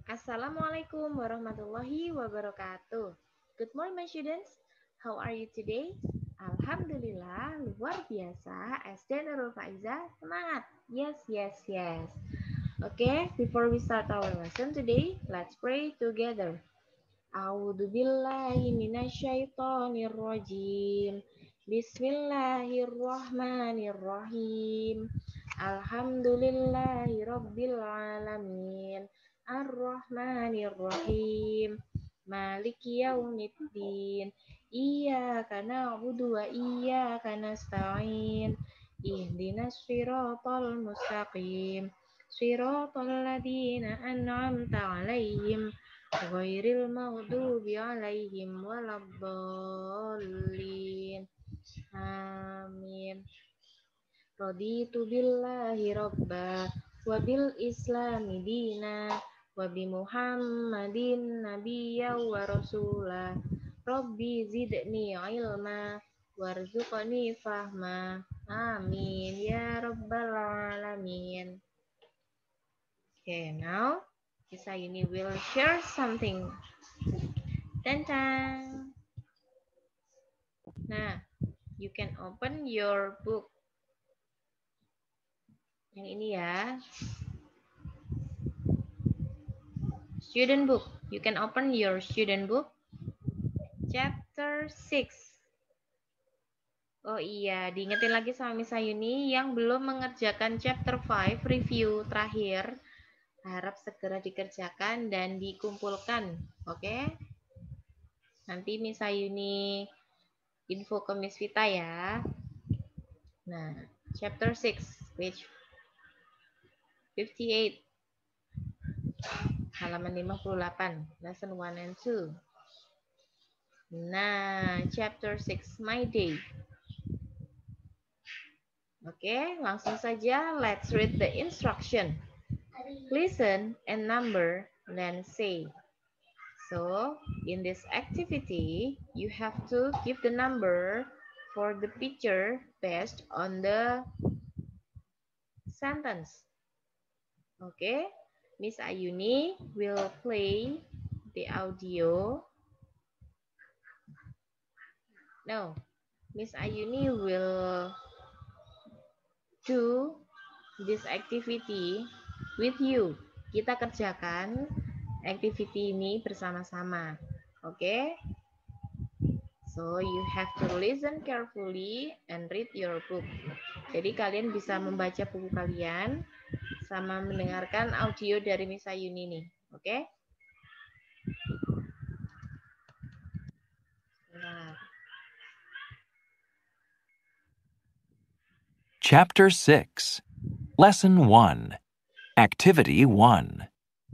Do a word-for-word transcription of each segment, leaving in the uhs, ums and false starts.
Assalamualaikum warahmatullahi wabarakatuh. Good morning, my students. How are you today? Alhamdulillah, luar biasa. S D Nurul Faiza, semangat. Yes, yes, yes. Okay, before we start our lesson today, let's pray together. A'udzu billahi minasyaitonir rajim. Bismillahirrahmanirrahim. Alhamdulillahi rabbil alamin. Ar-Rahmanir-Rahim. Maliki yaumiddin. Iyyaka na'budu wa iyyaka nasta'in. Ihdinas siratal mustaqim. Siratal ladzina an'amta 'alaihim ghairil maghdubi 'alaihim waladdallin. Amin. Raditu billahi robba wa bil islami dina wa bi muhammadin nabiyya wa rasula. Rabbi zidni ilma warzuqni fahma. Amin ya rabbal alamin. Okay, now Miss Ayuni will share something. Tantang. Nah, you can open your book. Yang ini ya. Student book. You can open your student book. Chapter six. Oh iya, diingetin lagi sama Miss Ayuni yang belum mengerjakan chapter five review terakhir. Harap segera dikerjakan dan dikumpulkan. Oke? Okay? Nanti Miss Ayuni info ke Miss Vita ya. Nah, chapter six, page fifty-eight. Halaman lima puluh delapan, lesson one and two. Nah, chapter six, my day. Oke, langsung saja. Let's read the instruction. Listen and number, then say. So, in this activity, you have to give the number for the picture based on the sentence. Okay, Miss Ayuni will play the audio. No, Miss Ayuni will do this activity with you. Kita kerjakan activity ini bersama-sama. Oke? Okay? So, you have to listen carefully and read your book. Jadi, kalian bisa membaca buku kalian sama mendengarkan audio dari Miss Ayuni nih. Oke? Okay? Nah. Chapter six, Lesson one, Activity one.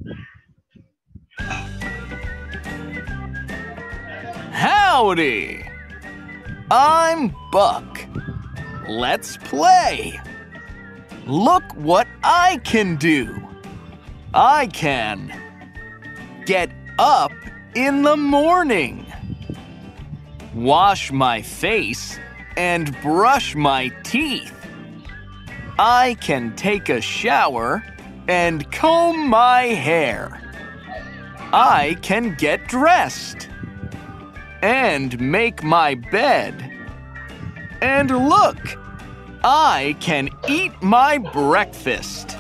Howdy! I'm Buck. Let's play. Look what I can do. I can get up in the morning, wash my face, and brush my teeth. I can take a shower and comb my hair. I can get dressed and make my bed. And look, I can eat my breakfast.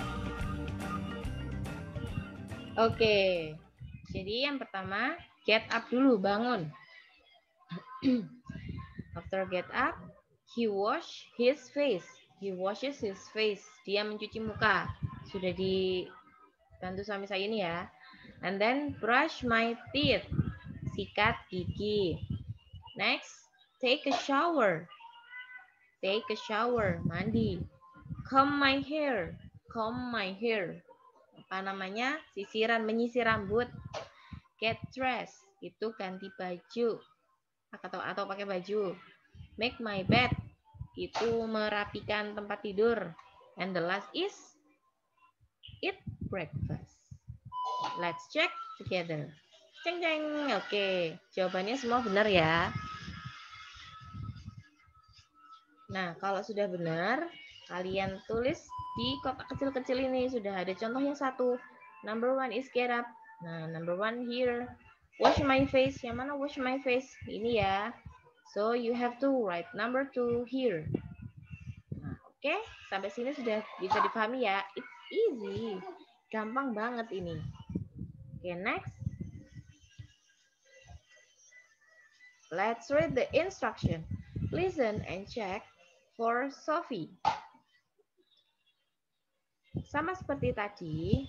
Oke, jadi yang pertama, get up dulu, bangun. After get up, he wash his face. He washes his face. Dia mencuci muka. Sudah dibantu suami saya ini ya. And then brush my teeth. Sikat gigi. Next, take a shower. Take a shower. Mandi. Comb my hair. Comb my hair. Apa namanya? Sisiran, menyisir rambut. Get dressed. Itu ganti baju. Atau, atau pakai baju. Make my bed. Itu merapikan tempat tidur. And the last is eat breakfast. Let's check together. Ceng ceng. Oke, jawabannya semua benar ya. Nah, kalau sudah benar, kalian tulis di kotak kecil-kecil ini. Sudah ada contohnya satu. Number one is get up. Nah, number one here. Wash my face. Yang mana wash my face? Ini ya. So, you have to write number two here. Nah, oke. Okay. Sampai sini sudah bisa dipahami ya. It's easy. Gampang banget ini. Oke, okay, next. Let's read the instruction. Listen and check for Sophie. Sama seperti tadi.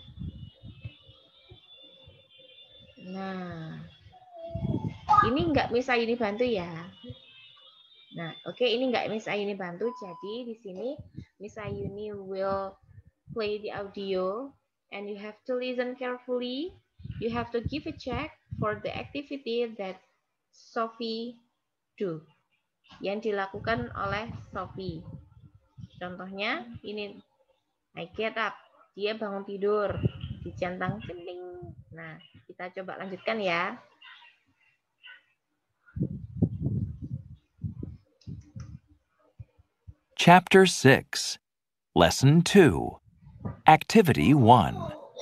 Nah, ini nggak Miss Ayuni bantu ya. Nah, oke, okay, ini nggak Miss Ayuni bantu. Jadi di sini Miss Ayuni will play the audio, and you have to listen carefully. You have to give a check for the activity that Sophie do, yang dilakukan oleh Sophie. Contohnya ini, I get up, dia bangun tidur, dicentang celing. Nah, kita coba lanjutkan ya. Chapter six, Lesson two, Activity one.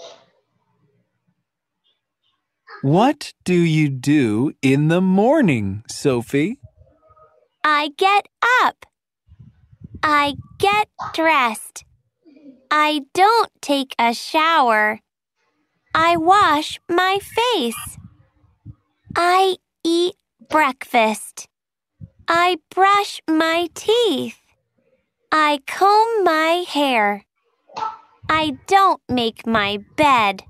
What do you do in the morning, Sophie? I get up. I get dressed. I don't take a shower. I wash my face. I eat breakfast. I brush my teeth. I comb my hair. I don't make my bed.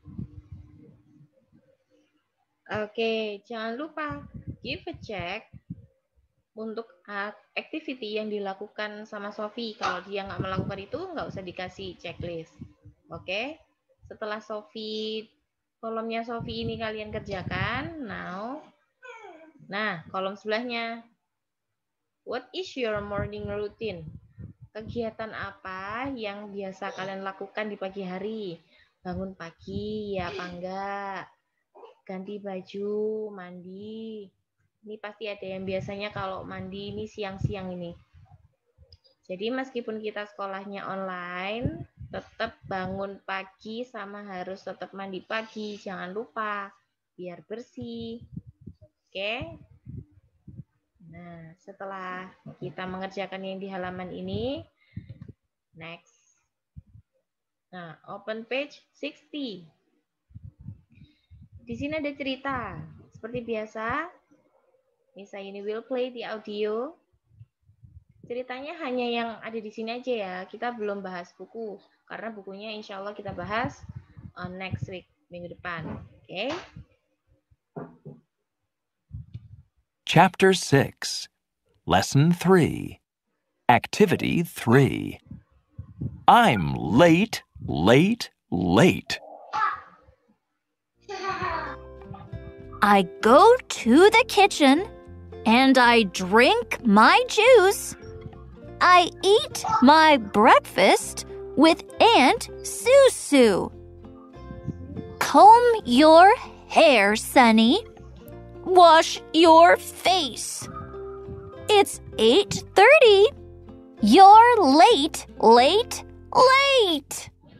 Oke, jangan lupa give a check untuk activity yang dilakukan sama Sophie. Kalau dia nggak melakukan itu, nggak usah dikasih checklist. Oke, setelah Sophie, kolomnya Sophie ini kalian kerjakan. Now, nah kolom sebelahnya, what is your morning routine? Kegiatan apa yang biasa kalian lakukan di pagi hari? Bangun pagi, ya apa enggak? Ganti baju, mandi. Ini pasti ada yang biasanya kalau mandi ini siang-siang ini. Jadi meskipun kita sekolahnya online, tetap bangun pagi sama harus tetap mandi pagi. Jangan lupa, biar bersih. Oke. Nah, setelah kita mengerjakan yang di halaman ini, next. Nah, open page sixty. Di sini ada cerita. Seperti biasa, Miss Ayuni will play the audio. Ceritanya hanya yang ada di sini aja ya. Kita belum bahas buku. Karena bukunya insya Allah kita bahas on next week, minggu depan. Oke? Okay? Chapter six, Lesson three, Activity three. I'm late, late, late. I go to the kitchen and I drink my juice. I eat my breakfast with Aunt Susu. Comb your hair, Sonny. Wash your face. It's eight thirty. You're late, late, late.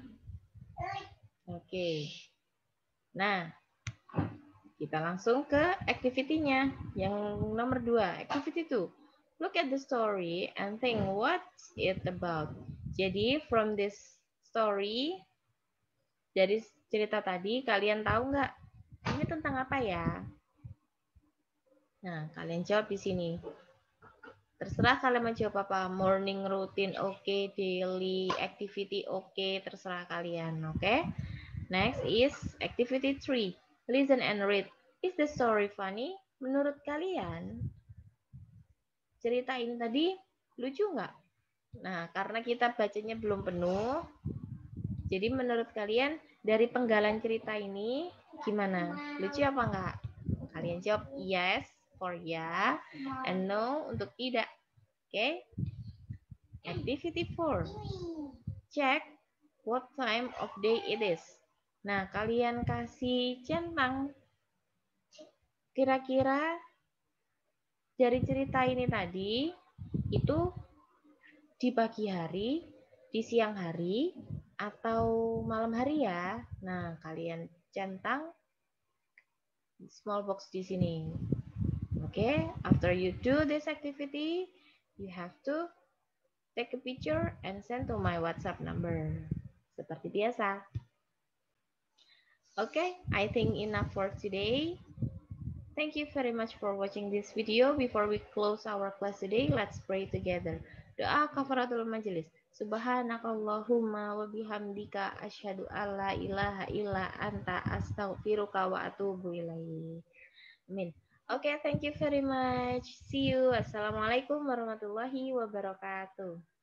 Oke. Nah, kita langsung ke activity-nya. Yang nomor dua, activity two. Look at the story and think what's it about. Jadi, from this story, dari cerita tadi, kalian tahu nggak ini tentang apa ya? Nah, kalian jawab di sini. Terserah kalian mau jawab apa. Morning routine oke, okay. Daily activity oke, okay. Terserah kalian, oke? Okay? Next is activity three. Listen and read. Is the story funny? Menurut kalian, cerita ini tadi lucu nggak? Nah, karena kita bacanya belum penuh, jadi menurut kalian dari penggalan cerita ini gimana? Lucu apa enggak? Kalian jawab yes for ya, and no untuk tidak. Oke? Okay? Activity four. Check what time of day it is. Nah, kalian kasih centang. Kira-kira dari cerita ini tadi, itu di pagi hari, di siang hari, atau malam hari ya? Nah, kalian centang small box di sini. Oke, okay? After you do this activity, you have to take a picture and send to my WhatsApp number. Seperti biasa. Oke, okay, I think enough for today. Thank you very much for watching this video. Before we close our class today, let's pray together. Doa kafaratul majelis. Subhanakallahumma wa bihamdika asyhadu alla ilaha illa anta astaghfiruka wa atubu ilaik. Amin. Oke, okay, thank you very much. See you. Assalamualaikum warahmatullahi wabarakatuh.